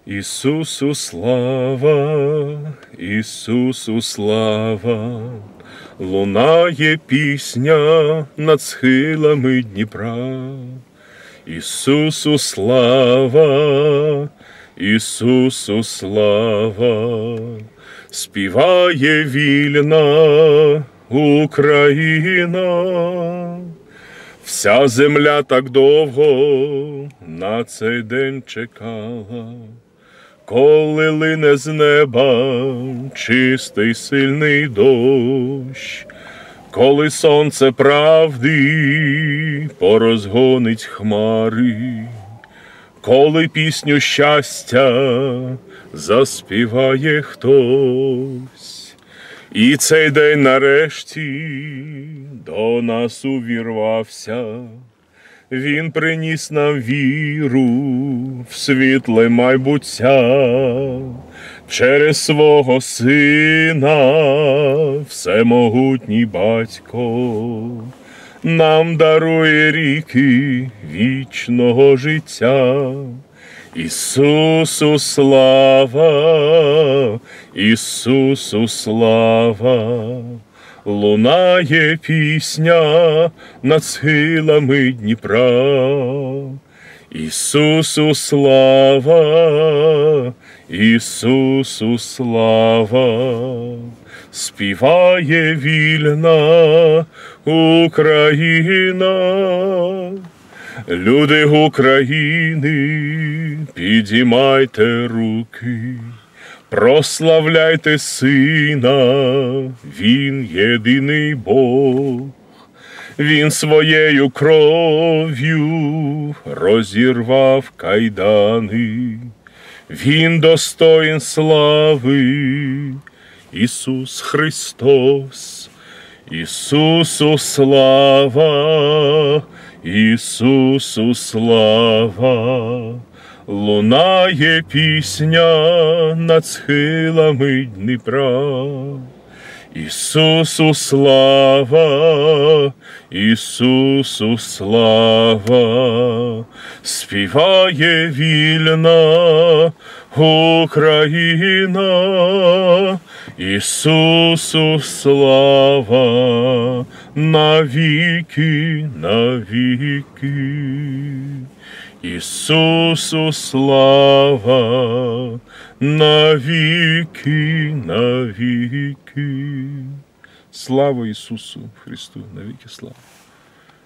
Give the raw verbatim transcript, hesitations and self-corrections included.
Ісусу слава, Ісусу слава, лунає пісня над схилами Дніпра. Ісусу слава, Ісусу слава, співає вільна Україна. Вся земля так довго на цей день чекала, коли лине з неба чистий сильний дощ, коли сонце правди порозгонить хмари, коли пісню щастя заспіває хтось. І цей день нарешті до нас увірвався, він приніс нам віру в світле майбуття. Через свого сина всемогутній батько нам дарує ріки вічного життя. Ісусу слава, Ісусу слава, лунає пісня над схилами Дніпра. Ісусу слава, Ісусу слава, співає вільна Україна. Люди України, підіймайте руки, прославляйте Сина, Він єдиний Бог. Він своєю кров'ю розірвав кайдани, Він достоїн слави, Ісус Христос. Ісусу слава, Ісусу слава, лунає пісня над схилами Дніпра. Ісусу слава, Ісусу слава, співає вільна Україна. Ісусу слава, навіки, навіки. Ісусу слава, навіки, навіки. Слава Ісусу Христу, навіки слава.